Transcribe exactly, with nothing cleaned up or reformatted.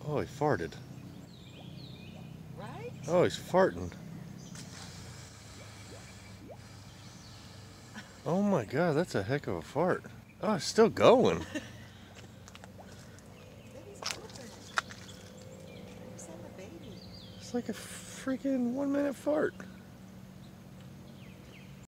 Oh, he farted. Right? Oh, he's farting. Oh my god, that's a heck of a fart. Oh, it's still going. Baby's pooping. Focus on the baby. It's like a freaking one minute fart.